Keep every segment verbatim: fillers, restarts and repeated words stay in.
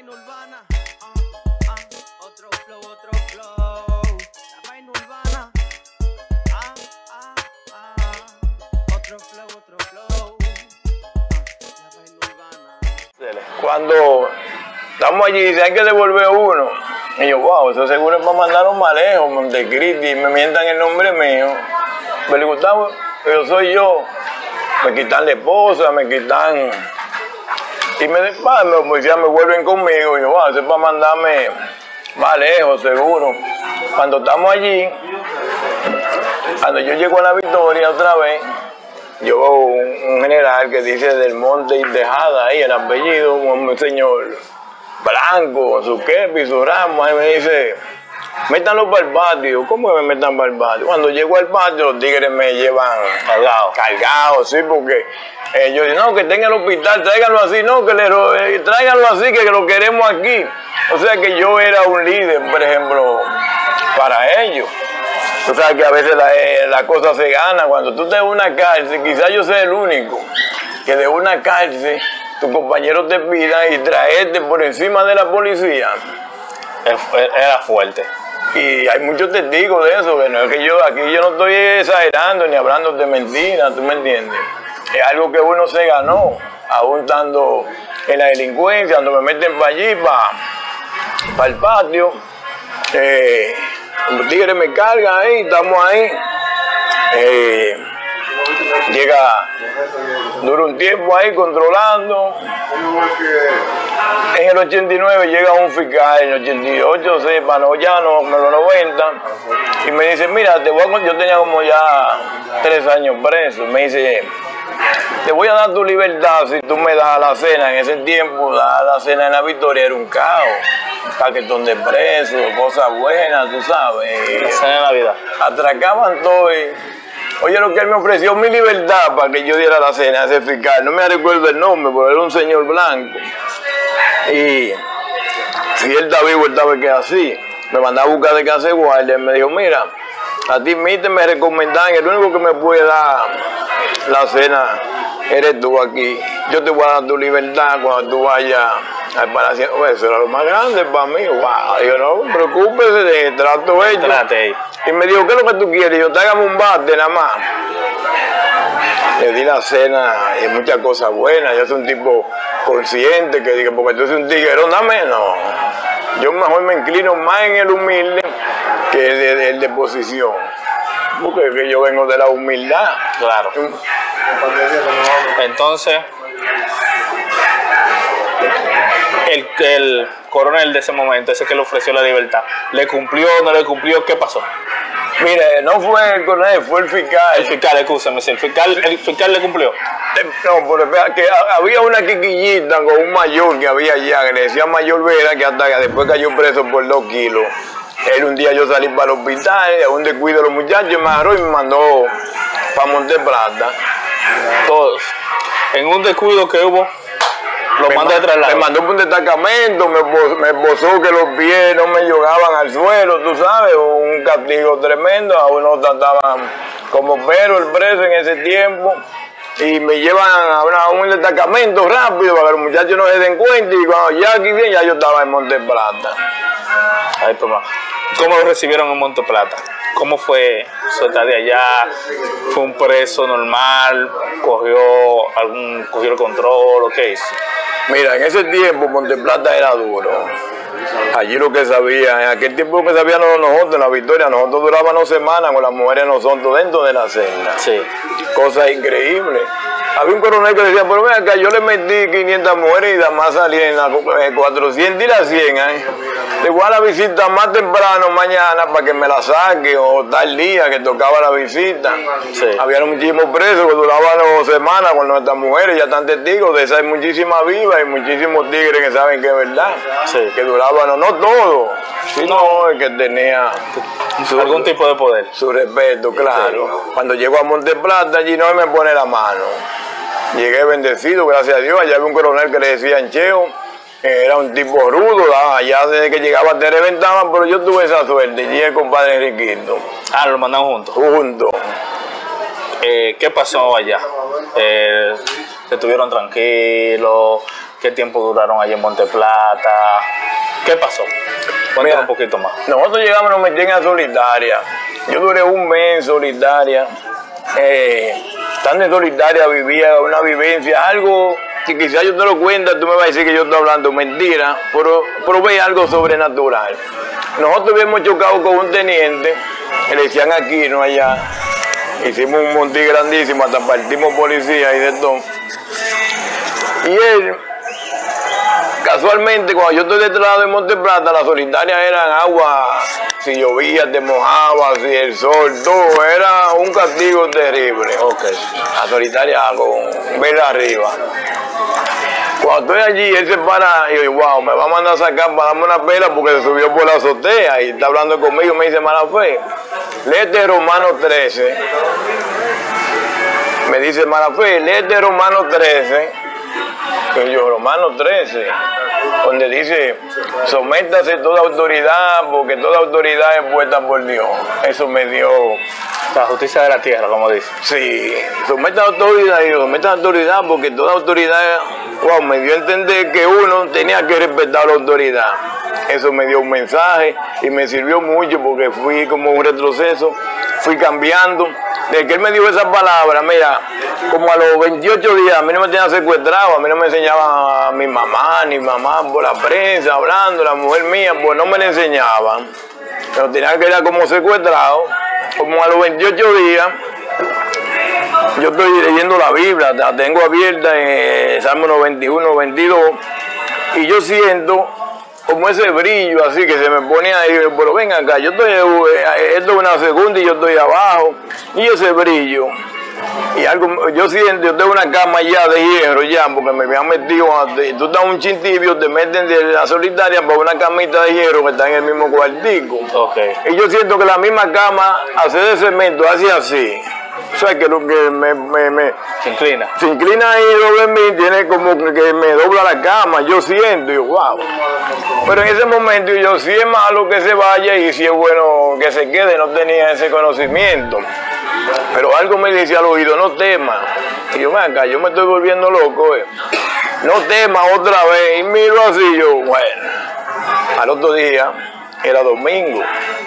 vaina urbana, uh, uh, otro flow, otro flow. La vaina urbana, ah, ah, ah, otro flow, otro flow. Uh, la vaina urbana. Cuando estamos allí, dicen hay que devolver uno. Y yo, wow, eso seguro es para mandarnos más lejos, Montecristi, me mientan el nombre mío. Me le Gustavo, yo soy yo. Me quitan la esposa, me quitan. Y me, pa, me, pues ya me vuelven conmigo. Y yo, wow, eso es para mandarme más lejos, seguro. Cuando estamos allí, cuando yo llego a la Victoria otra vez, yo veo un, un general que dice del Monte y Tejada, ahí el apellido, un señor blanco, con su kepi, su ramo, ahí me dice, métanlo para el patio. ¿Cómo me metan para el patio? Cuando llego al patio, los tigres me llevan cargado, cargado, sí, porque ellos dicen, no, que tenga el hospital, tráiganlo así, no, que le eh, tráiganlo así, que lo queremos aquí. O sea que yo era un líder, por ejemplo, para ellos. O sea que a veces la, eh, la cosa se gana. Cuando tú te en una cárcel, quizás yo sea el único que de una cárcel tu compañero te pida y traerte por encima de la policía. Era fuerte. Y hay muchos testigos de eso, que no es que yo, aquí yo no estoy exagerando ni hablando de mentiras, ¿tú me entiendes? Es algo que uno se ganó, aún estando en la delincuencia, cuando me meten para allí, para, para el patio, eh, los tigres me cargan ahí, estamos ahí. Eh, llega, dura un tiempo ahí controlando. En el ochenta y nueve llega un fiscal, en el ochenta y ocho, sepa, no, ya no, en los noventa, y me dice, mira, te voy a, yo tenía como ya tres años preso, me dice, te voy a dar tu libertad si tú me das la cena. En ese tiempo, dar la cena en la Victoria era un caos, paquetón de presos, cosas buenas, tú sabes. La cena de Navidad. Atracaban todo y, oye, lo que él me ofreció, mi libertad para que yo diera la cena a ese fiscal. No me recuerdo el nombre, pero era un señor blanco. Y si él está vivo, él sabe que es así. Me mandaba a buscar de casa de guardia y me dijo, mira, a ti mismo me recomendan, el único que me puede dar la cena eres tú aquí. Yo te voy a dar tu libertad cuando tú vayas al palacio. Oye, eso era lo más grande para mí. Wow. Yo no, preocúpese, de trato hecho. Trate. Y me dijo, ¿qué es lo que tú quieres? Yo, tráigame un bate nada más. Le di la cena y muchas cosas buenas. Yo soy un tipo consciente que diga, porque tú eres un tiguerón, dame, no. Yo mejor me inclino más en el humilde que el de, el de posición. Porque que yo vengo de la humildad. Claro. Entonces, el, el coronel de ese momento, ese que le ofreció la libertad, ¿le cumplió o no le cumplió? ¿Qué pasó? Mire, no fue el coronel, fue el fiscal. El fiscal, escúchame, el fiscal, el fiscal le cumplió. No, pero que había una quiquillita con un mayor que había allá, que le decía Mayor Vera, que hasta que después cayó preso por dos kilos. Él un día yo salí para el hospital, a un descuido de los muchachos, me agarró y me mandó para Monteplata. Todos. En un descuido que hubo, lo mandó de traslado. Me mandó por un destacamento, me, me esbozó que los pies no me llegaban al suelo, tú sabes, un castigo tremendo. A uno trataban como perro el preso en ese tiempo. Y me llevan a, una, a un destacamento rápido para que los muchachos no se den cuenta. Y cuando ya aquí bien, ya yo estaba en Monteplata. Ay, toma. ¿Cómo lo recibieron en Monteplata? ¿Cómo fue su estadía allá? ¿Fue un preso normal? ¿Cogió algún cogió el control o qué hizo? Mira, en ese tiempo Monteplata era duro. Allí lo que sabía, en aquel tiempo lo que sabíamos nosotros en la Victoria, nosotros durábamos semanas con las mujeres nosotros dentro de la celda. Sí. Cosas increíbles. Había un coronel que decía, pero ven acá, yo le metí quinientas mujeres y además salí en las cuatrocientas y las cien. ¿eh? Le voy a la visita más temprano mañana para que me la saque, o tal día que tocaba la visita. Sí. Había muchísimos presos que duraban dos semanas con nuestras mujeres, ya están testigos de esas, hay muchísimas vivas y muchísimos tigres que saben que es verdad. Sí. Que duraban, no, no todos, sino el que tenía su, algún tipo de poder. Su respeto, claro. Sí. Cuando llego a Monteplata, allí no me pone la mano. Llegué bendecido, gracias a Dios. Allá había un coronel que le decían Cheo, era un tipo rudo, allá desde que llegaba te reventaban, pero yo tuve esa suerte. Y el compadre Enriquito. Ah, lo mandaron juntos. Juntos. Eh, ¿Qué pasó allá? Eh, ¿Se estuvieron tranquilos? ¿Qué tiempo duraron allí en Monte Plata? ¿Qué pasó? Cuéntame un poquito más. Nosotros llegamos, nos metían a Solitaria. Yo duré un mes en Solitaria. Eh, estando en Solitaria vivía una vivencia, algo que quizás yo te lo cuento, tú me vas a decir que yo estoy hablando mentira, pero, pero ve algo sobrenatural. Nosotros habíamos chocado con un teniente, que le decían aquí, no allá. Hicimos un monte grandísimo, hasta partimos policía y de todo. Y él, casualmente, cuando yo estoy detrás de Monte Plata, las Solitarias eran agua, si llovía te mojaba, si el sol, todo, era un castigo terrible. Ok. La Solitaria con vela arriba. Cuando estoy allí, él se para y yo digo, wow, me va a mandar a sacar para darme una pela porque se subió por la azotea y está hablando conmigo, me dice, mala fe, léete Romanos trece. Me dice, mala fe, léete Romanos trece. Y yo, Romanos trece, donde dice, sométase toda autoridad, porque toda autoridad es puesta por Dios. Eso me dio... La justicia de la tierra, como dice. Sí, someta a autoridad, y yo, someta a autoridad, porque toda autoridad, wow, me dio a entender que uno tenía que respetar la autoridad. Eso me dio un mensaje y me sirvió mucho porque fui como un retroceso, fui cambiando. Desde que él me dijo esa palabra, mira, como a los veintiocho días, a mí no me tenían secuestrado, a mí no me enseñaban a mi mamá, ni mamá por la prensa, hablando, la mujer mía, pues no me la enseñaban. Pero tenía que ir como secuestrado. Como a los veintiocho días, yo estoy leyendo la Biblia, la tengo abierta en Salmo noventa y uno, veintidós, y yo siento como ese brillo así que se me pone ahí, pero ven acá, yo estoy, esto es una segunda y yo estoy abajo, y ese brillo, y algo, yo siento, yo tengo una cama ya de hierro ya, porque me habían metido, tú estás un chintibio, te meten de la Solitaria para una camita de hierro que está en el mismo cuartico. Okay. Y yo siento que la misma cama hace de cemento, hace así. O sea, que lo que me, me, me se inclina. Se inclina ahí sobre mí, tiene como que me dobla la cama, yo siento, y yo, wow. Pero en ese momento yo, si es malo que se vaya y si es bueno que se quede, no tenía ese conocimiento. Pero algo me dice al oído, no temas. Y yo, acá, yo me estoy volviendo loco, eh. No temas otra vez. Y miro así, yo, bueno. Al otro día, era domingo.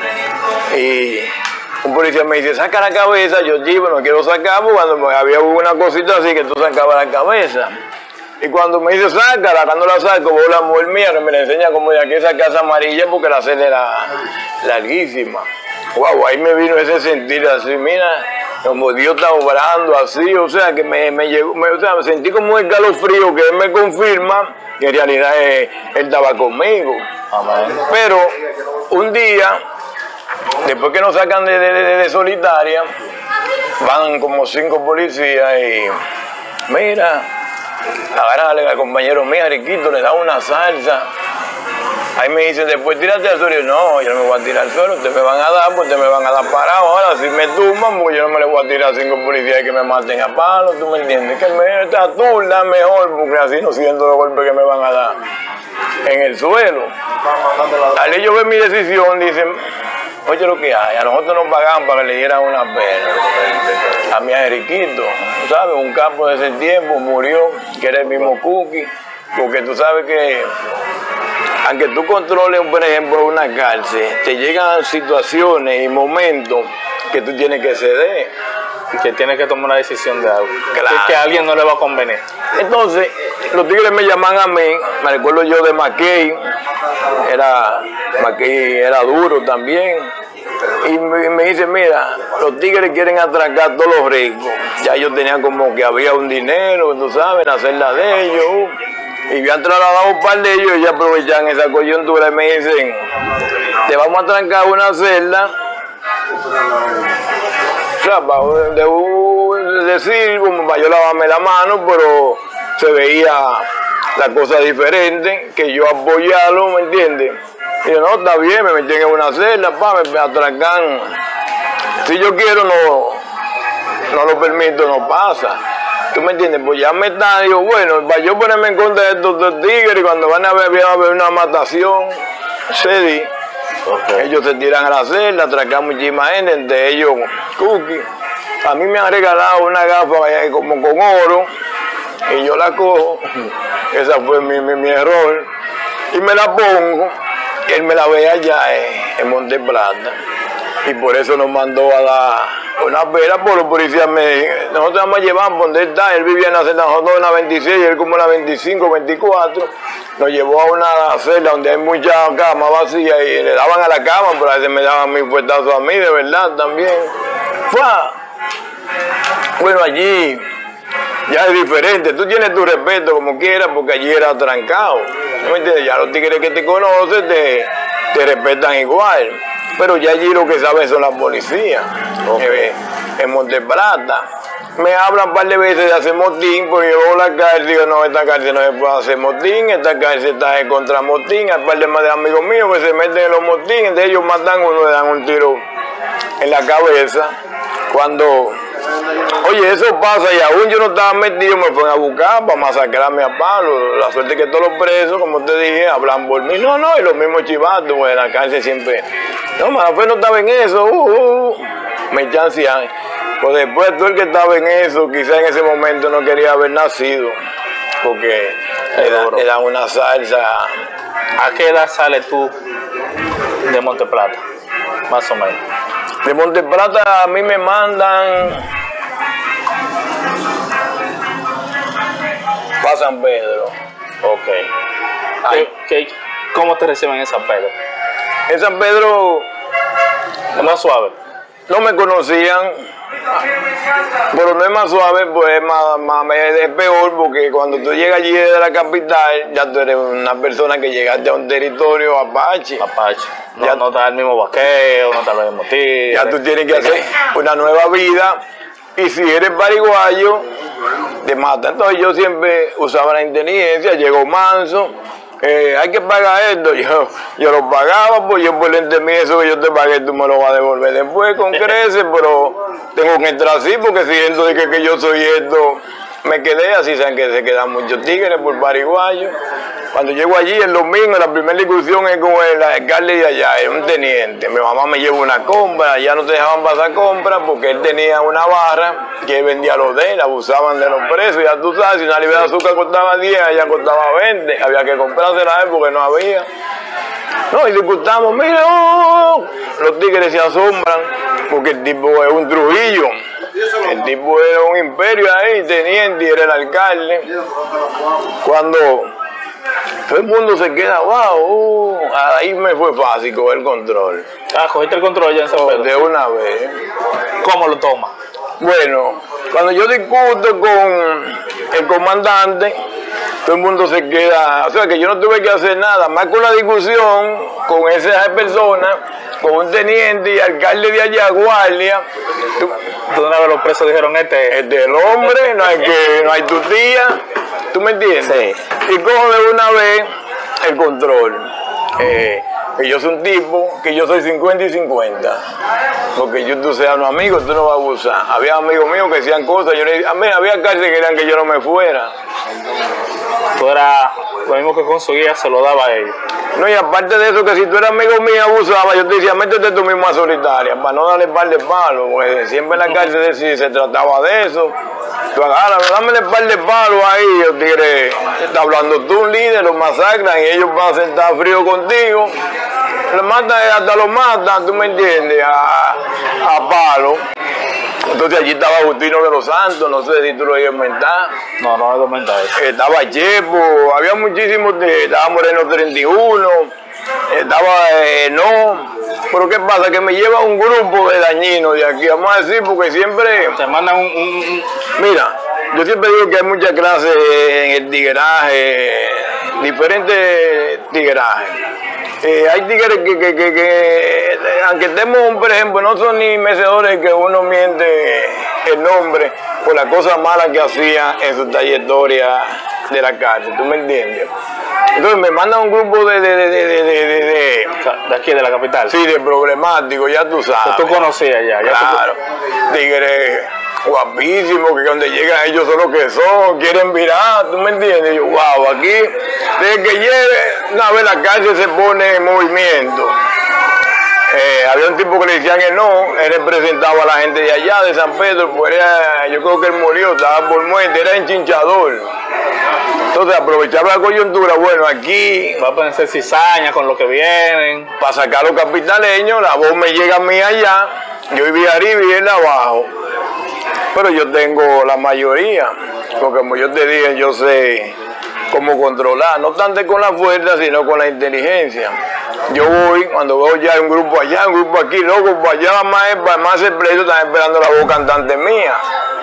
Y un policía me dice, saca la cabeza. Yo, sí, bueno, quiero sacar, porque cuando había una cosita así que tú sacabas la cabeza. Y cuando me dice, sácala, cuando la saco, veo la mujer mía que me la enseña como de aquí esa casa amarilla porque la celda era larguísima. Wow, ahí me vino ese sentir así, mira, como Dios está obrando así, o sea, que me, me llegó, me, o sea, me sentí como un escalofrío que Él me confirma que en realidad Él, él estaba conmigo. Amén. Pero un día, después que nos sacan de, de, de, de Solitaria, van como cinco policías y, mira, agarran al compañero mío, Riquito, le da una salsa. Ahí me dicen, después tírate al suelo. Y yo, no, yo no me voy a tirar al suelo, ustedes me van a dar, pues ustedes me van a dar parado. Ahora, si me tumban, pues yo no me les voy a tirar a cinco policías que me maten a palo, ¿tú me entiendes? Que me aturdan mejor, porque así no siento los golpes que me van a dar en el suelo. Al ellos ven mi decisión, dicen, oye lo que hay, a nosotros nos pagaban para que le dieran una pena. A mi Enriquito, ¿sabes? Un campo de ese tiempo murió, que era el mismo Cookie, porque tú sabes que aunque tú controles, por ejemplo, una cárcel, te llegan situaciones y momentos que tú tienes que ceder. Y que tienes que tomar una decisión de algo. Claro. Que a alguien no le va a convenir. Entonces, los tigres me llaman a mí, me recuerdo yo de McKay, era, McKay era duro también. Y me, me dice, mira, los tigres quieren atracar a todos los ricos. Ya yo tenía como que había un dinero, tú sabes, la celda de ellos. Y habían trasladado un par de ellos y aprovechan esa coyuntura y me dicen, te vamos a trancar una celda. O sea, para de, decir, como para yo lavarme la mano, pero se veía la cosa diferente, que yo apoyarlo, ¿me entiendes? Y yo, no, está bien, me meten en una celda, pa, me atracan. Si yo quiero, no, no lo permito, no pasa. ¿Tú me entiendes? Pues ya me está, digo, bueno, para yo ponerme en contra de estos dos tigres, cuando van a ver, a ver una matación, se di. Okay. Ellos se tiran a la celda, atracan muchísima gente, entre ellos Cookie. A mí me han regalado una gafa como con oro, y yo la cojo, ese fue mi, mi, mi error, y me la pongo, y él me la ve allá en, en Monte Plata, y por eso nos mandó a dar una pera, por los policías me nosotros vamos a llevar por donde está, él vivía en la celda, nosotros en la veintiséis, y él como en la veinticinco, veinticuatro, nos llevó a una celda donde hay muchas camas vacías, y le daban a la cama, pero a veces me daban mis puestazos a mí, de verdad, también. ¡Fua! Bueno, allí ya es diferente, tú tienes tu respeto como quieras, porque allí era trancado, ¿no me entiendes? Ya los tigres que te conocen te, te respetan igual, pero ya allí lo que saben son las policías, okay. eh, en Monte Plata. Me hablan un par de veces de hacer motín, porque yo voy a la cárcel y digo, no, esta cárcel no se puede hacer motín, esta cárcel está en contra motín, hay un par de más de amigos míos que se meten en los motines, entonces ellos matan uno, le dan un tiro en la cabeza, cuando... Oye, eso pasa y aún yo no estaba metido, me fueron a buscar para masacrarme a palo. La suerte es que todos los presos, como te dije, hablan por mí. No, no, y los mismos chivatos, pues en la cárcel siempre. No, Manafe no estaba en eso, uh, uh, me chancean. Pues después todo el que estaba en eso, quizás en ese momento no quería haber nacido, porque le dan, le dan una salsa. ¿A qué edad sales tú de Monte Plata? Más o menos. De Monte Plata a mí me mandan para San Pedro. Ok. ¿Qué, qué, ¿Cómo te reciben en San Pedro? En San Pedro... ¿Es más suave? No me conocían, pero no es más suave, pues es, más, más, es peor, porque cuando tú llegas allí de la capital, ya tú eres una persona que llegaste a un territorio apache. Apache. No, ya, no está el mismo vaqueo, no está el mismo tiro. Ya tú tienes que hacer una nueva vida, y si eres pariguayo, te matan. Entonces yo siempre usaba la inteligencia, llegó manso. Eh, hay que pagar esto, yo, yo lo pagaba, pues yo por entendí eso que yo te pagué, tú me lo vas a devolver después con creces, pero tengo que entrar así porque siento de que, que yo soy esto, me quedé así, saben que se quedan muchos tigres por pariguayo. Cuando llego allí el domingo, la primera discusión es con el alcalde de allá, es un teniente. Mi mamá me lleva una compra, ya no te dejaban pasar compras porque él tenía una barra que él vendía los de él, abusaban de los precios. Ya tú sabes, si una libra de azúcar costaba diez, ella costaba veinte, había que comprársela a él porque no había. No, y discutamos, mira, oh, los tigres se asombran porque el tipo es un Trujillo. El tipo era un imperio ahí, teniente, y era el alcalde. Cuando todo el mundo se queda, wow, uh, ahí me fue fácil coger el control. Ah, cogiste el control ya en San Pedro. De una vez. ¿Cómo lo tomas? Bueno, cuando yo discuto con el comandante, todo el mundo se queda, o sea que yo no tuve que hacer nada, más con la discusión con esa persona, con un teniente y alcalde de allá, guardia. Tú, una vez los presos dijeron, este este es el hombre, no hay que, no hay tu tía, ¿tú me entiendes? Sí. Y cojo de una vez el control. Eh, que yo soy un tipo, que yo soy cincuenta y cincuenta, porque yo, tú seas un amigo, tú no vas a abusar. Había amigos míos que hacían cosas, yo le, a mí había cárceles que querían que yo no me fuera. Tú eras, lo mismo que conseguías se lo daba a ellos. No, y aparte de eso, que si tú eras amigo mío abusaba, yo te decía, métete tú mismo a solitaria, para no darle par de palos, porque siempre en la cárcel si se trataba de eso. Tú agarras, dame el par de palos ahí, yo tigre, está hablando tú, un líder, los masacran y ellos van a sentar frío contigo. Los matan, hasta los matan, tú me entiendes, a, a palo. Entonces allí estaba Justino de los Santos, no sé si tú lo ibas a inventar. No, no lo he comentado. Estaba Chepo, había muchísimos, de, estaba Moreno treinta y uno, estaba eh, no. Pero ¿qué pasa? Que me lleva un grupo de dañinos de aquí, vamos a decir, porque siempre... Te mandan un, un, un... Mira, yo siempre digo que hay muchas clases en el tigueraje, diferentes tiguerajes. Eh, hay tigres que, que, que, que, aunque estemos, por ejemplo, no son ni mecedores que uno miente el nombre por las cosas malas que hacía en su trayectoria de la cárcel, ¿tú me entiendes? Entonces me mandan un grupo de de, de, de, de, de, de, de aquí, de la capital. Sí, de problemáticos, ya tú sabes. Que tú conocías ya. ya claro, tú... tigres guapísimos, que cuando llegan ellos son los que son, quieren virar, ¿tú me entiendes? Y yo, wow, aquí, desde que llegue, una vez la calle se pone en movimiento. Eh, había un tipo que le decían que no, él representaba a la gente de allá, de San Pedro, pues era, yo creo que él murió, estaba por muerte, era enchinchador. Entonces aprovechaba la coyuntura, bueno, aquí... Va a ponerse cizaña con lo que vienen. Para sacar a los capitaleños, la voz me llega a mí allá, yo vivía arriba y él abajo. Pero yo tengo la mayoría, porque como yo te dije, yo sé cómo controlar, no tanto con la fuerza, sino con la inteligencia. Yo voy, cuando veo ya un grupo allá, un grupo aquí, loco, para allá más, para más el precio, están esperando la voz cantante mía.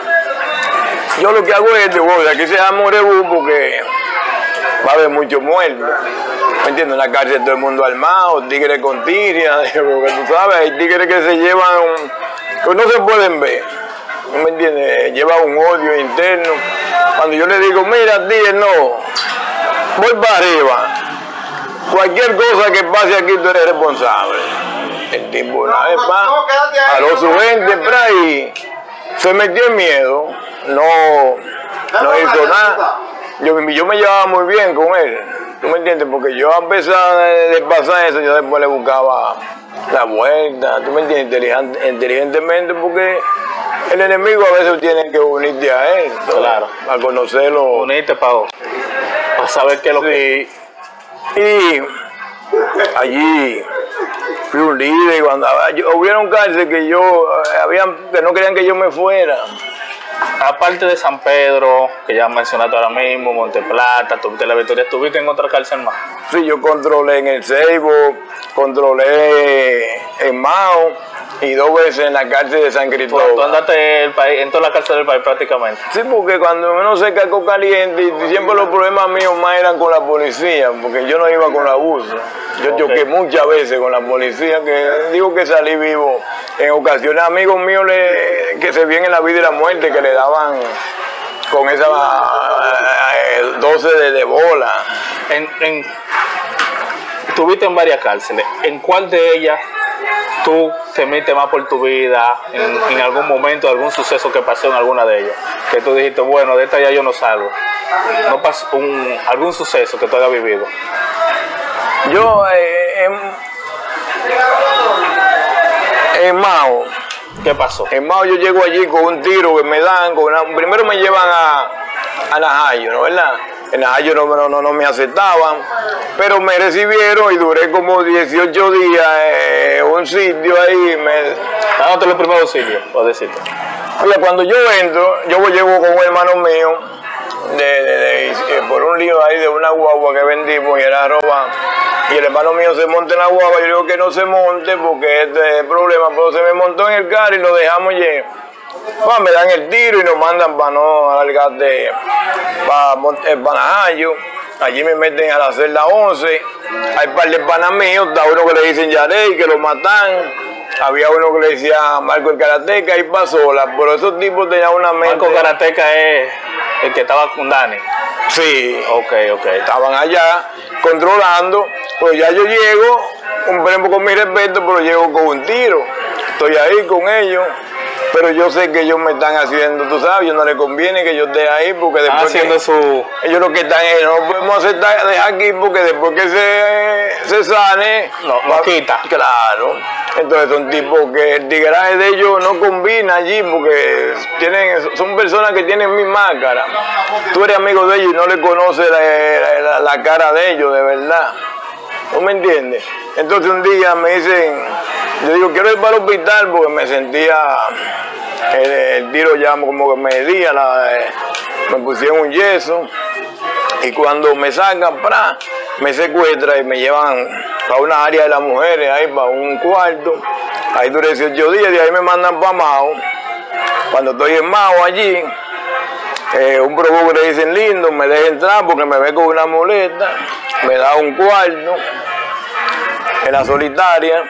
Yo lo que hago es, bueno, de aquí se llama un rebú porque va a haber muchos muertos. ¿Me entiendes? En la cárcel todo el mundo armado, tigres con tiria, porque tú sabes, hay tigres que se llevan, que no se pueden ver. ¿Me entiendes? Lleva un odio interno. Cuando yo le digo, mira, tío, no, voy para arriba. Cualquier cosa que pase aquí, tú eres responsable. El tipo, una vez más, jaló su gente, pra, y se metió en miedo. No, no hizo nada. Yo, yo me llevaba muy bien con él. ¿Tú me entiendes? Porque yo, a pesar de, de pasar eso, yo después le buscaba la vuelta. ¿Tú me entiendes? Inteligente, inteligentemente, porque el enemigo a veces tiene que unirte a él. Claro. Para conocerlo. Unirte para para saber qué es lo que... Y allí fui un líder. Cuando yo, hubieron cárceles que yo, habían, que no querían que yo me fuera. Aparte de San Pedro, que ya mencionaste ahora mismo, Monteplata, tuviste la Victoria, ¿estuviste en otra cárcel más? Sí, yo controlé en el Ceibo, controlé en Mao y dos veces en la cárcel de San Cristóbal. Tú andaste el país, en toda la cárcel del país prácticamente. Sí, porque cuando uno se cargó caliente, y siempre los problemas míos más eran con la policía, porque yo no iba con la abuso. Yo okay. choqué muchas veces con la policía, que digo que salí vivo. En ocasiones amigos míos le, que se vienen en la vida y la muerte, que le daban con esa eh, doce de, de bola. En, en, estuviste en varias cárceles. ¿En cuál de ellas tú temiste más por tu vida? En, en algún momento, algún suceso que pasó en alguna de ellas, que tú dijiste, bueno, de esta ya yo no salgo. ¿No pasó un, algún suceso que tú hayas vivido? Yo eh, en, en Mao. ¿Qué pasó? En Mao yo llego allí con un tiro que me dan, con una, primero me llevan a, a Najayo, ¿no verdad? En Najayo no, no, no, no me aceptaban, pero me recibieron y duré como dieciocho días en un sitio ahí. Me... Dándote los primeros sitios, por decirte. Oye, cuando yo entro, yo llego con un hermano mío, de, de, de, de, por un lío ahí de una guagua que vendimos y era robada. Y el hermano mío se monta en la guagua, yo digo que no se monte porque este es el problema, pero se me montó en el carro y lo dejamos lleno. Pues me dan el tiro y nos mandan para no alargarte para el Panajayo. Allí me meten a la celda once. Hay un par de panas míos, está uno que le dicen Yarey, que lo matan. Había uno que le decía Marco el Karateca y Pasola, pero esos tipos tenían una mente. Marco Karateca es el que estaba con Dani. Sí. Ok, ok. Estaban allá controlando, pues ya yo llego, un con mi respeto, pero llego con un tiro. Estoy ahí con ellos, pero yo sé que ellos me están haciendo, tú sabes, yo no les conviene que yo esté ahí porque después haciendo que, su... ellos lo que están es, no podemos aceptar, dejar aquí porque después que se, se sane, no, no quita. Claro. Entonces son tipos que el tigraje de ellos no combina allí porque tienen, son personas que tienen mi máscara. Tú eres amigo de ellos y no le conoces la, la, la cara de ellos, de verdad. ¿Tú me entiendes? Entonces un día me dicen, yo digo, quiero ir para el hospital porque me sentía, el, el tiro ya como que me hería, la, me pusieron un yeso. Y cuando me sacan, ¡pra!, me secuestran y me llevan a una área de las mujeres, ahí para un cuarto. Ahí duré dieciocho días, de ahí me mandan para Mao. Cuando estoy en Mao allí, eh, un probo que le dicen lindo, me deja entrar porque me ve con una muleta, me da un cuarto en la solitaria.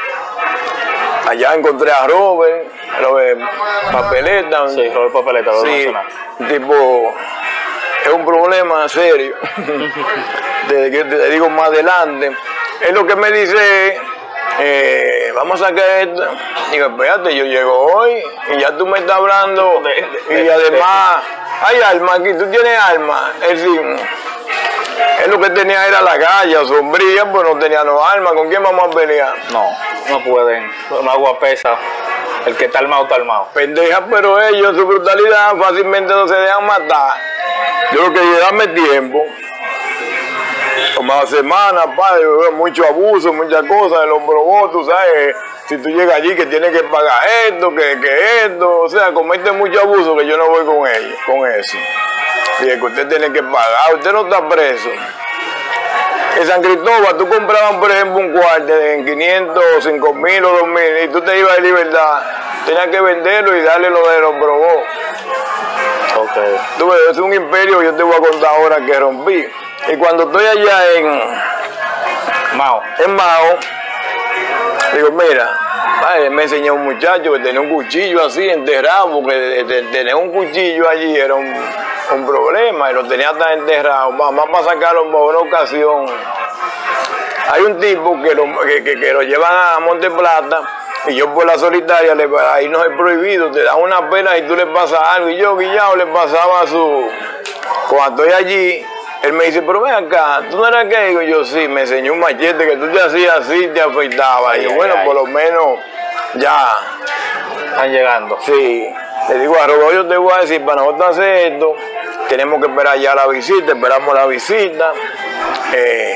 Allá encontré a Robert, Robert Papeleta. Sí, Robert Papeleta, lo sí, tipo... Es un problema serio, desde que te digo más adelante. Es lo que me dice, eh, vamos a sacar esto. Digo, espérate, yo llego hoy y ya tú me estás hablando. Y además, hay armas aquí, tú tienes armas. Es decir, Él lo que tenía era la galla, sombría, pues no tenía no armas. ¿Con quién vamos a pelear? No, no pueden. Una agua pesa. El que está armado, está armado. Pendeja, pero ellos en su brutalidad fácilmente no se dejan matar. Yo lo que quiero es darme tiempo. Como a semana, padre, mucho abuso, muchas cosas, los probó, tú sabes. Si tú llegas allí que tienes que pagar esto, que, que esto, o sea, comete mucho abuso que yo no voy con ellos, con eso. Y es que usted tiene que pagar, usted no está preso. En San Cristóbal tú comprabas, por ejemplo, un cuarto en quinientos, cinco mil o dos mil y tú te ibas de libertad, tenías que venderlo y darle lo de los probó. Okay. Tú ves, es un imperio, yo te voy a contar ahora que rompí. Y cuando estoy allá en Mao, en Mao, digo, mira, ay, me enseñó un muchacho que tenía un cuchillo así enterrado, porque de, de, tener un cuchillo allí era un, un problema y lo tenía tan enterrado. Mamá para sacarlo para una ocasión. Hay un tipo que lo, que, que, que lo llevan a Monte Plata y yo por la solitaria, le, ahí no es prohibido, te dan una pena y tú le pasas algo. Y yo, guillado, le pasaba su... Cuando estoy allí, él me dice, pero ven acá, ¿tú no eras que? Digo yo, sí, me enseñó un machete que tú te hacías así, te afeitabas. Y yo, bueno, ay, por lo menos ya. Están llegando. Sí. Le digo a Robo, yo te voy a decir, para nosotros hacer esto, tenemos que esperar ya la visita, esperamos la visita. Eh,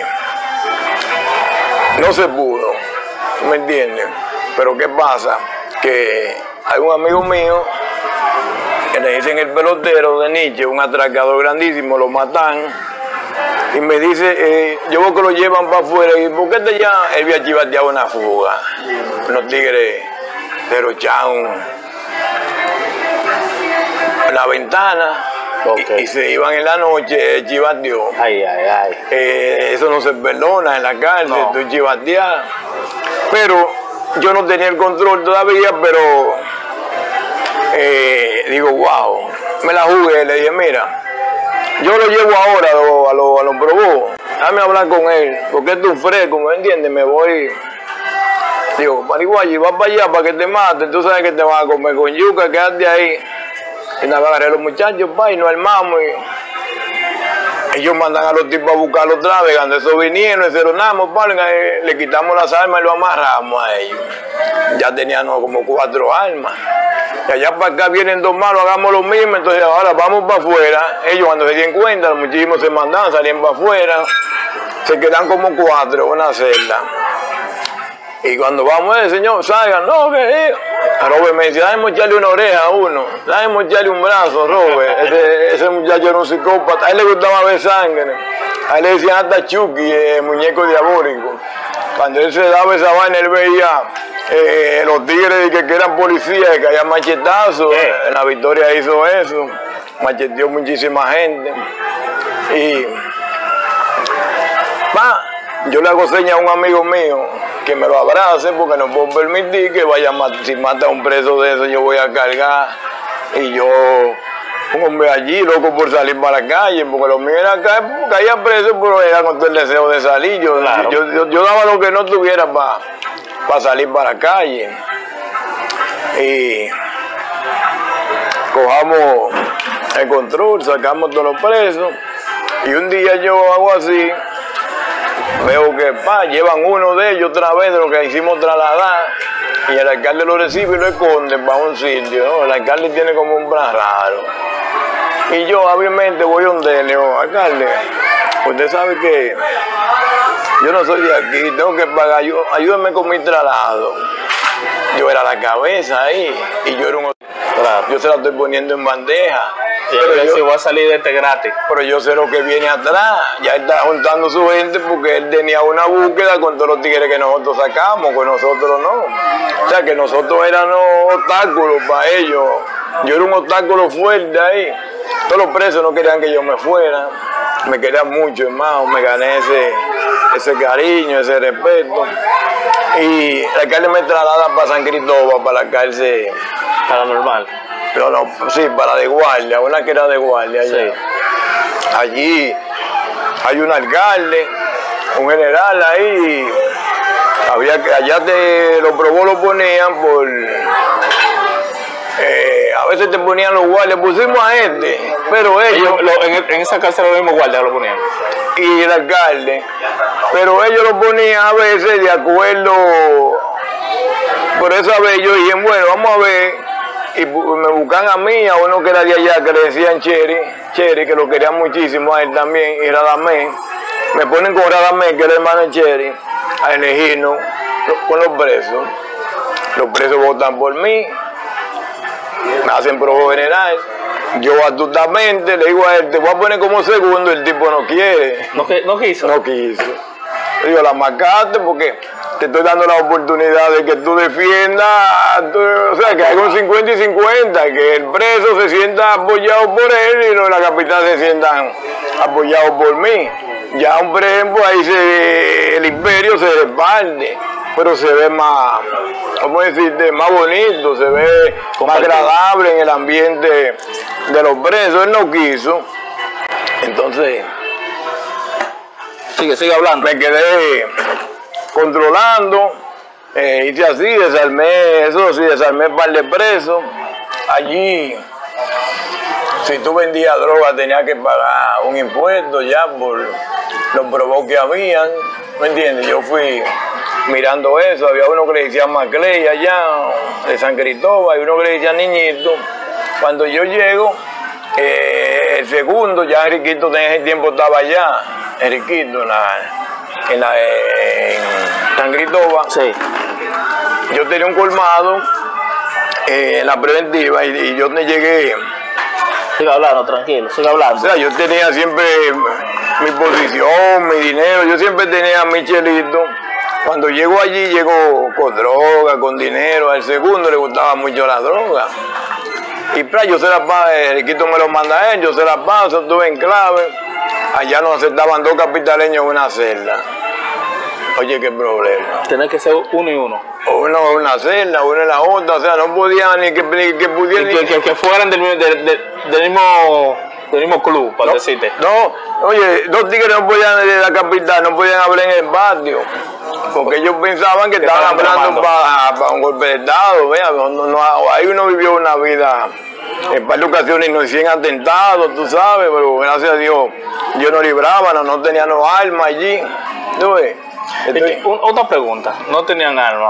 no se pudo, ¿me entiendes? Pero ¿qué pasa? Que hay un amigo mío que le dicen el pelotero de Nietzsche, un atracador grandísimo, lo matan. Y me dice, eh, yo veo que lo llevan para afuera. ¿Y por qué te llaman? Él había chivateado una fuga. Unos tigres derrocharon la ventana. Okay. Y, y se iban en la noche, eh, chivateó. Ay, ay, ay. Eh, eso no se perdona en la cárcel, no. Tú chivateas. Pero yo no tenía el control todavía, pero eh, digo, wow, me la jugué. Le dije, mira, yo lo llevo ahora a los a lo, a lo probó. Déjame hablar con él, porque esto es fresco, ¿me entiendes? Me voy. Digo, Mariguayi, vas para allá para que te maten. Tú sabes que te van a comer con yuca, quédate ahí. Y nada, agarré a los muchachos, pa, y nos armamos. Y ellos mandan a los tipos a buscarlo otra vez. Cuando eso vinieron, y se lo damos, pa, le quitamos las armas y lo amarramos a ellos. Ya tenían como cuatro armas. Y allá para acá vienen dos malos, hagamos lo mismo. Entonces ahora vamos para afuera. Ellos cuando se dieron cuenta, los muchísimos se mandaban, salían para afuera. Se quedan como cuatro, una celda. Y cuando vamos, el señor, salgan, no, que es. Robert me dice, déjame echarle una oreja a uno, déjame echarle un brazo, Robert. Ese, ese muchacho era un psicópata, a él le gustaba ver sangre. A él le decían hasta Chucky, el muñeco diabólico. Cuando él se daba esa vaina, él veía eh, los tigres que, que eran policías, que caían machetazos. Eh. En la Victoria hizo eso, macheteó muchísima gente. Y va, yo le hago señas a un amigo mío que me lo abrace porque no puedo permitir que vaya a matar. Si mata a un preso de eso, yo voy a cargar. Y yo, un hombre allí, loco por salir para la calle, porque lo mío era caer, caía preso, pero era con todo el deseo de salir. Yo, claro. yo, yo, yo daba lo que no tuviera para pa salir para la calle. Y cojamos el control, sacamos todos los presos. Y un día yo hago así. Veo que pa, llevan uno de ellos otra vez de lo que hicimos trasladar y el alcalde lo recibe y lo esconde para un sitio, ¿no? El alcalde tiene como un plan raro. Y yo obviamente voy a donde le digo, alcalde, usted sabe que yo no soy de aquí, tengo que pagar, yo, ayúdeme con mi traslado. Yo era la cabeza ahí y yo era un... Claro. Yo se la estoy poniendo en bandeja. Sí, pero yo, si voy a salir de este gratis. Pero yo sé lo que viene atrás. Ya está juntando su gente porque él tenía una búsqueda con todos los tigres que nosotros sacamos, con nosotros no. O sea que nosotros éramos obstáculos para ellos. Yo era un obstáculo fuerte ahí. Todos los presos no querían que yo me fuera. Me querían mucho, hermano. Me gané ese, ese cariño, ese respeto. Y el alcalde me traslada para San Cristóbal, para la cárcel. Para normal. No, no, sí, para de guardia, una que era de guardia allá. Sí. Allí hay un alcalde, un general ahí. Había que allá te lo probó, lo ponían por Eh, a veces te ponían los guardias, pusimos a este, pero ellos, Ellos, lo- en, en esa cárcel los mismos guardias lo ponían. y el alcalde, pero ellos lo ponían a veces de acuerdo. Por esa vez yo dije, bueno, vamos a ver, y bu- me buscan a mí, a uno que era de allá, que le decían Cheri, Cheri, que lo querían muchísimo a él también, y Radamés, me ponen con Radamés, que era el hermano de Cheri, a elegirnos lo- con los presos. Los presos votan por mí, me hacen probo general, yo astutamente le digo a él, te voy a poner como segundo, el tipo no quiere. ¿No, que, no quiso? No quiso. Le digo, la marcaste porque te estoy dando la oportunidad de que tú defiendas, tú- o sea, que hay un cincuenta y cincuenta, que el preso se sienta apoyado por él y los de la capital se sientan apoyados por mí. Ya, un, por ejemplo, ahí se, el imperio se reparte, pero se ve más, ¿cómo decirte? Más bonito, se ve más Compartido. agradable en el ambiente de los presos. Él no quiso. Entonces, Sigue, sigue hablando. me quedé controlando, eh, hice así, desarmé, eso sí, desarmé un par de presos. Allí, si tú vendías droga, tenías que pagar un impuesto ya por los probos que habían, ¿me entiendes? Yo fui mirando eso, había uno que le decía Maclay allá, de San Cristóbal, y uno que le decía Niñito. Cuando yo llego, eh, el segundo, ya Enriquito en ese tiempo estaba allá, Enriquito en la, en la en San Cristóbal. Sí. Yo tenía un colmado eh, en la preventiva y, y yo te llegué. Sigue hablando, tranquilo, sigue O hablando. sea, yo tenía siempre mi posición, mi dinero, yo siempre tenía mi chelito. Cuando llego allí, llego con droga, con dinero. Al segundo le gustaba mucho la droga. Y pra, yo se la paso, el Riquito me lo manda a él, yo se la paso, estuve en clave. Allá nos aceptaban dos capitaleños en una celda. Oye, qué problema. Tiene que ser uno y uno. Uno en una celda, uno en la otra, o sea, no podían ni que, ni que Y pudieran. que, que, que fueran del, mismo- del, del- del mismo, del mismo club, para No, decirte. no, oye, dos tigres no podían de la capital, no podían hablar en el patio, porque ellos pensaban que, Que estaban estaban hablando tramando. para un golpe de Estado, vea, no, no, no, ahí uno vivió una vida, en par de ocasiones nos hicieron atentados, tú sabes, pero gracias a Dios, Dios nos libraba, no, no teníamos armas allí, ¿tú ves? Estoy- Un- otra pregunta, no tenían armas.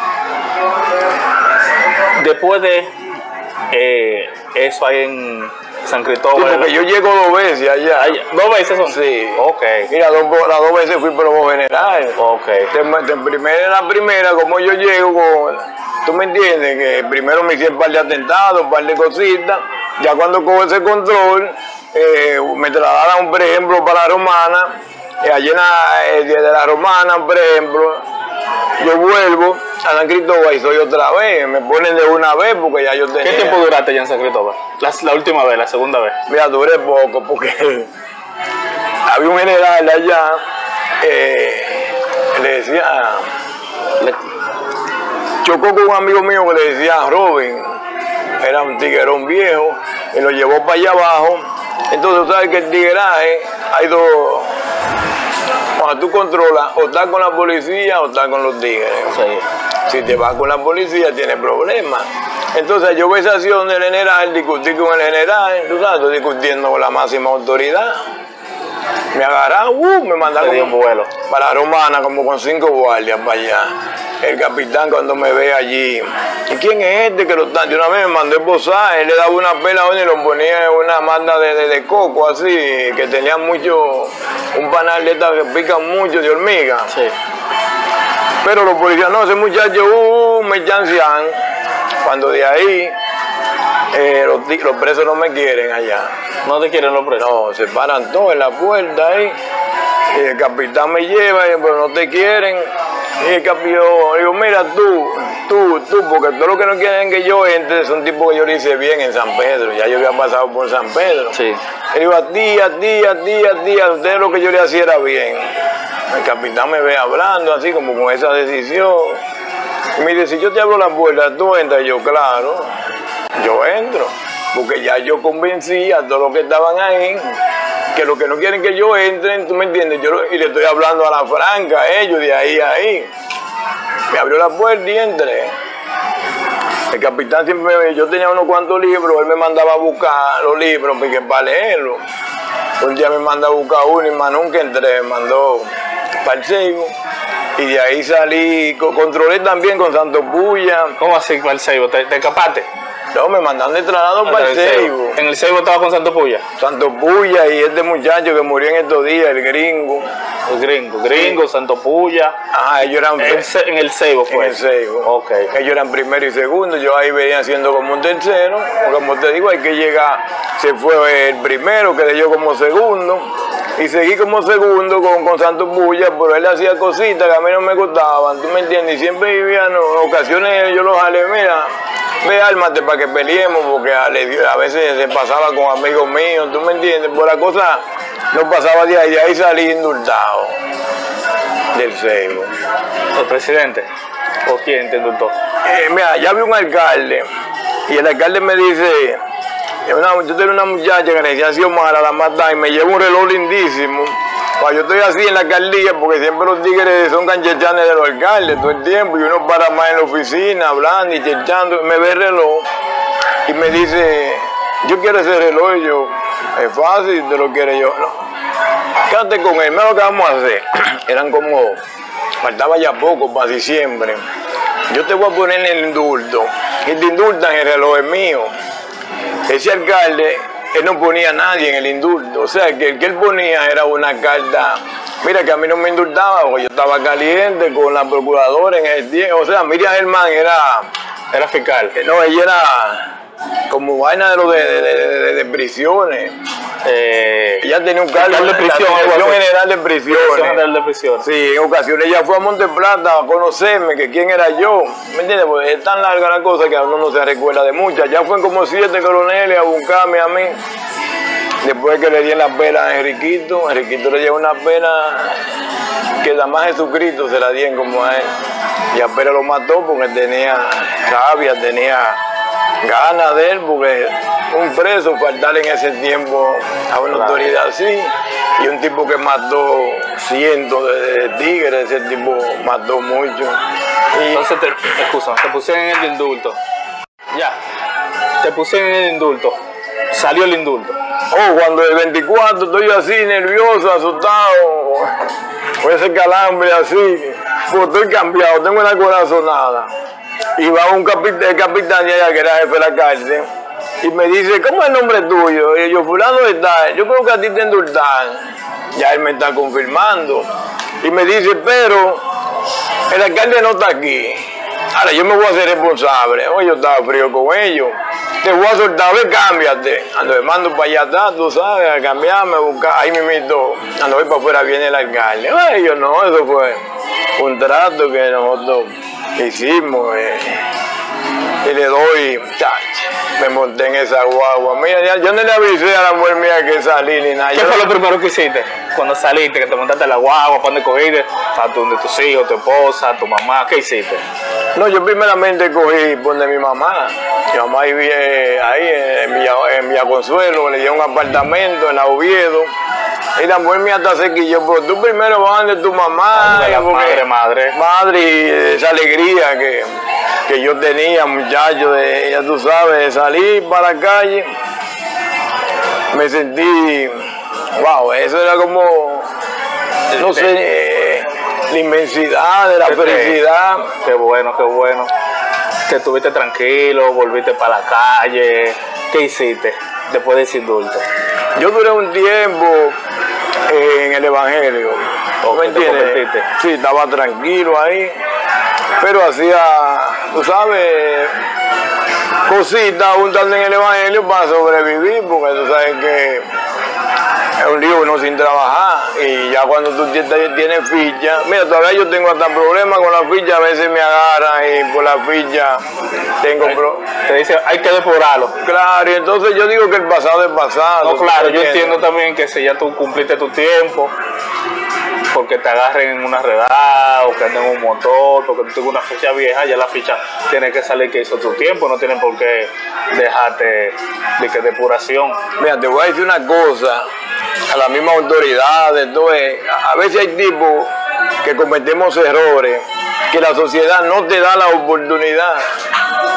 Después de eh, eso ahí en San sí, Cristóbal. porque yo llego dos veces allá. Ay, ¿Dos veces son? Sí. Ok, Mira, dos, las dos veces fui probo general. ok. De, de primera en la primera, como yo llego, con, tú me entiendes, que primero me hicieron un par de atentados, un par de cositas, ya cuando cojo ese control, eh, me trasladaron, por ejemplo, para la Romana, eh, allí en la, eh, de la Romana, por ejemplo, yo vuelvo a San Cristóbal y soy otra vez, me ponen de una vez porque ya yo tenía... ¿Qué tiempo duraste ya en San Cristóbal? La, la última vez, la segunda vez. Mira, duré poco porque había un general allá, eh, le decía, Le- chocó con un amigo mío que le decía Robin, era un tiguerón viejo, y lo llevó para allá abajo. Entonces, tú sabes que el tigueraje hay dos, cuando tú controlas, o estás con la policía o estás con los tigres. sí. Si te vas con la policía, tienes problemas. Entonces, yo vi esa acción del general, discutí con el general, tú sabes, estoy discutiendo con la máxima autoridad. Me agarraron, uh, me mandaron Te dio un vuelo. para la Romana, como con cinco guardias para allá. El capitán, cuando me ve allí, ¿y quién es este que lo está? De una vez me mandó esposar, él le daba una pela a uno y lo ponía en una manda de, de, de coco, así, que tenía mucho, un panal de estas que pican mucho de hormiga. Sí. Pero los policías, no, ese muchacho, uh, me chancean. Cuando de ahí, eh, los, ti- los presos no me quieren allá. ¿No te quieren los presos? No, se paran todos en la puerta ahí. Y el capitán me lleva, y, pero no te quieren. Y el capitán, digo, mira tú, tú, tú, porque todos los que no quieren que yo entre son tipos que yo le hice bien en San Pedro. Ya yo había pasado por San Pedro. Sí. Le digo, a ti, a ti, a ti, a ti, a ustedes lo que yo le hacía era bien. El capitán me ve hablando así como con esa decisión. Y me dice, si yo te abro la puerta, tú entras. Y yo, claro, yo entro. Porque ya yo convencí a todos los que estaban ahí que los que no quieren que yo entre, tú me entiendes, yo lo- y le estoy hablando a la franca a ellos, de ahí a ahí. Me abrió la puerta y entré. El capitán siempre, me, yo tenía unos cuantos libros, él me mandaba a buscar los libros porque para leerlos. Un día me mandó a buscar uno y más nunca entré, me mandó para el Seibo. Y de ahí salí, controlé también con Santo Puya. ¿Cómo así para el Seibo? ¿Te, te escapaste? No, me mandaron de trasladado para el Seibo. ¿En el Seibo estaba con Santo Puya? Santo Puya y este muchacho que murió en estos días, el gringo. El gringo, gringo, sí. Santo Puya. Ajá, ellos eran... En, en el Seibo fue. En el Seibo. Ok. Ellos eran primero y segundo, yo ahí venía siendo como un tercero. Como te digo, hay que llegar, se fue el primero, quedé yo como segundo. Y seguí como segundo con, con Santo Puya, pero él hacía cositas que a mí no me gustaban, ¿tú me entiendes? Y siempre vivían, en ocasiones yo los jalé, mira, ve, ármate para que peleemos, porque a, a veces se pasaba con amigos míos, ¿tú me entiendes? Por la cosa no pasaba de ahí, de ahí salí indultado del Seibo. ¿El presidente? ¿O quién te indultó? Eh, mira, ya vi un alcalde, y el alcalde me dice... Una, yo tengo una muchacha que le decía Xiomara, la mata, y me lleva un reloj lindísimo. Cuando yo estoy así en la alcaldía, porque siempre los tigres son canchechanes de los alcaldes todo el tiempo, y uno para más en la oficina, hablando y chechando, me ve el reloj y me dice, yo quiero ese reloj, y yo, es fácil, te lo quiere yo. No. Quédate con él, mira lo que vamos a hacer. Eran como, faltaba ya poco para diciembre. Yo te voy a poner en el indulto, y te indultan, el reloj es mío. Ese alcalde, él no ponía a nadie en el indulto, o sea, que el que él ponía era una carta, mira que a mí no me indultaba, porque yo estaba caliente con la procuradora en el tiempo, o sea, Miriam Germán era, era fiscal. No, ella era como vaina de lo de, de, de, de, de prisiones. Eh, ella tenía un cargo de prisión, la Dirección General de Prisiones. General de Prisiones. Sí, en ocasiones ella fue a Monteplata a conocerme, que quién era yo. ¿Me entiendes? Pues es tan larga la cosa que a uno no se recuerda de muchas. Ya fueron como siete coroneles a buscarme a mí. Después que le di la pena a Enriquito, Enriquito le dio una pena que nada más Jesucristo se la dieron como a él. Y apenas lo mató porque tenía rabia, tenía ganas de él, porque un preso faltar en ese tiempo a una claro. autoridad así, y un tipo que mató cientos de, de tigres, ese tipo mató mucho. Y entonces, te, excusa, te pusieron en el indulto. Ya, te pusieron en el indulto. Salió el indulto. Oh, cuando el veinticuatro estoy así, nervioso, asustado, con ese calambre así, pues estoy cambiado, tengo una corazonada. Y va un capitán, el capitán de allá, que era jefe de la cárcel, y me dice, ¿cómo es el nombre tuyo? Y yo, fulano de tal, yo creo que a ti te indultan. Ya él me está confirmando. Y me dice, pero el alcalde no está aquí. Ahora yo me voy a hacer responsable. Oye, yo estaba frío con ellos. Te voy a soltar, ve, cámbiate. Ando me mando para allá atrás, tú sabes, a cambiarme, a buscar. Ahí me invito, ando voy para afuera, viene el alcalde. Ay, yo no, eso fue un trato que nosotros hicimos. Eh. Y le doy, chach, me monté en esa guagua. Mira, ya, yo no le avisé a la mujer mía que salí ni nada. ¿Qué yo fue no... lo primero que hiciste? Cuando saliste, que te montaste en la guagua, ¿para dónde cogiste? ¿Para donde tus hijos, tu esposa, tu mamá? ¿Qué hiciste? No, yo primeramente cogí por donde mi mamá. Mi mamá vivía ahí en Villa, en Villa Consuelo, le dio un apartamento en la Oviedo. Y la mujer mía está sequilla, pero tú primero vas donde tu mamá. La madre, madre. Madre, y esa alegría que, que yo tenía, muchacho, de, ya tú sabes, de salir para la calle. Me sentí, wow, eso era como, no sé, eh, la inmensidad de la qué felicidad. Qué bueno, qué bueno. Que estuviste tranquilo, volviste para la calle. ¿Qué hiciste después de ese indulto? Yo duré un tiempo en el Evangelio. ¿Me entiendes? Sí, estaba tranquilo ahí, pero hacía, tú sabes, cositas juntando en el Evangelio para sobrevivir, porque tú sabes que es un lío uno sin trabajar, y ya cuando tú tienes ficha, mira, todavía yo tengo hasta problemas con la ficha, a veces me agarran y por la ficha tengo problemas. Te dice, hay que depurarlo. Claro, y entonces yo digo que el pasado es pasado. No, claro, yo entiendo también que si ya tú cumpliste tu tiempo, porque te agarren en una redada o que anden en un motor, porque tú tienes una ficha vieja, ya la ficha tiene que salir que hizo tu tiempo, no tienen por qué dejarte de que depuración. Mira, te voy a decir una cosa, a las mismas autoridades, entonces, a veces hay tipos que cometemos errores, que la sociedad no te da la oportunidad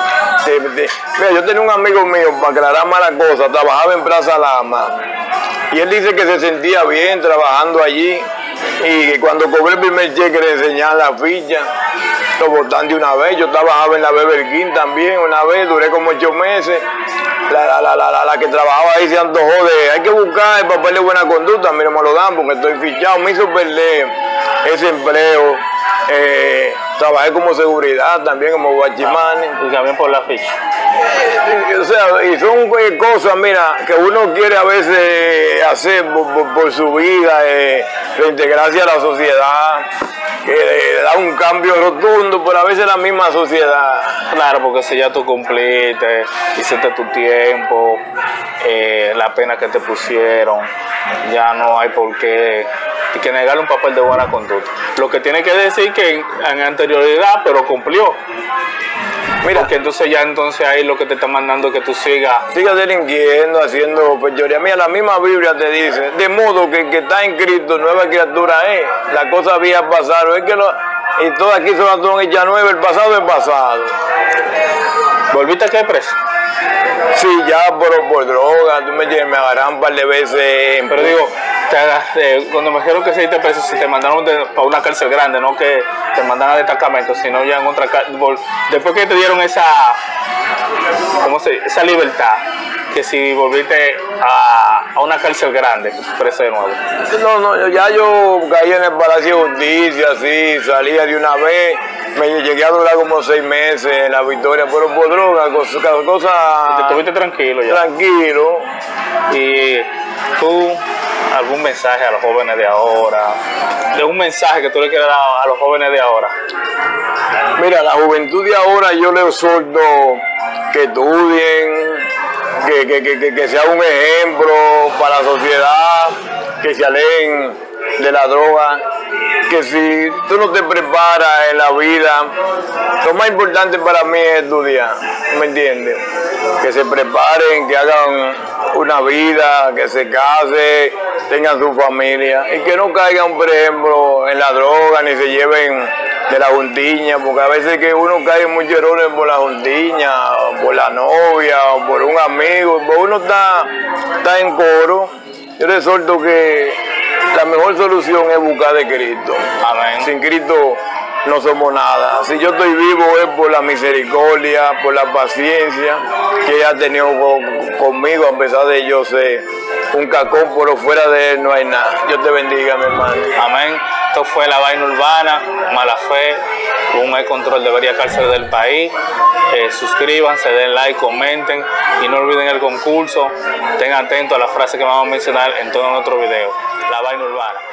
Sí, sí. Mira, yo tenía un amigo mío, para aclarar más la cosa, trabajaba en Plaza Lama. Y él dice que se sentía bien trabajando allí. Y que cuando cobré el primer cheque le enseñaban la ficha. Lo botan de una vez. Yo trabajaba en la Beber King también una vez, duré como ocho meses. La, la, la, la, la que trabajaba ahí se antojó de, hay que buscar el papel de buena conducta, mira, me lo dan porque estoy fichado. Me hizo perder ese empleo. Eh, trabajé como seguridad también, como guachimán. Y también por la ficha. O sea, y son cosas, mira, que uno quiere a veces hacer por, por, por su vida, eh, reintegrarse a la sociedad, que le da un cambio rotundo, pero a veces la misma sociedad. Claro, porque si ya tú cumpliste, hiciste tu tiempo, eh, la pena que te pusieron, ya no hay por qué que negarle un papel de buena conducta. Lo que tiene que decir que en, en anterioridad, pero cumplió. Mira, porque entonces ya entonces ahí lo que te está mandando es que tú sigas. Sigas delinquiendo, haciendo fechoría. Mira, la misma Biblia te dice, de modo que el que está en Cristo, nueva criatura es. Las cosas habían pasado. Es que lo, y todas aquí son, son hechas nuevas, el pasado es pasado. ¿Volviste a quedar preso? Sí, ya, pero por droga, tú me, me agarran un par de veces. Pero digo, te hagas, eh, cuando me dijeron que se te preso, si te mandaron de, para una cárcel grande, no que te mandan a destacamento, sino ya en otra cárcel. Después que te dieron esa, ¿cómo se dice? Esa libertad, que si volviste a, a una cárcel grande, preso de nuevo. No, no, ya yo caí en el Palacio de Justicia, sí, salía de una vez. Me llegué a durar como seis meses en la Victoria, pero por droga, cosas. Cosa, te estuviste tranquilo ya. Tranquilo. Y tú, algún mensaje a los jóvenes de ahora, de un mensaje que tú le quieras dar a los jóvenes de ahora. Mira, la juventud de ahora yo les exhorto que estudien, que, que, que, que sea un ejemplo para la sociedad, que se alejen de la droga, que si tú no te preparas en la vida, lo más importante para mí es estudiar, ¿me entiendes? Que se preparen, que hagan una vida, que se casen, tengan su familia y que no caigan, por ejemplo, en la droga ni se lleven de la juntiña, porque a veces que uno cae en muchos errores por la juntiña, o por la novia, o por un amigo, pues uno está, está en coro. Yo les exhorto que la mejor solución es buscar de Cristo. Amén. Sin Cristo no somos nada. Si yo estoy vivo es por la misericordia, por la paciencia que ella ha tenido con, conmigo, a pesar de yo ser un cacón, pero fuera de él no hay nada. Dios te bendiga, mi hermano. Amén. Esto fue La Vaina Urbana, Mala Fe, un el control de varias cárceles del país. Eh, suscríbanse, den like, comenten y no olviden el concurso. Estén atentos a la frase que vamos a mencionar en todo nuestro video. La Vaina Urbana.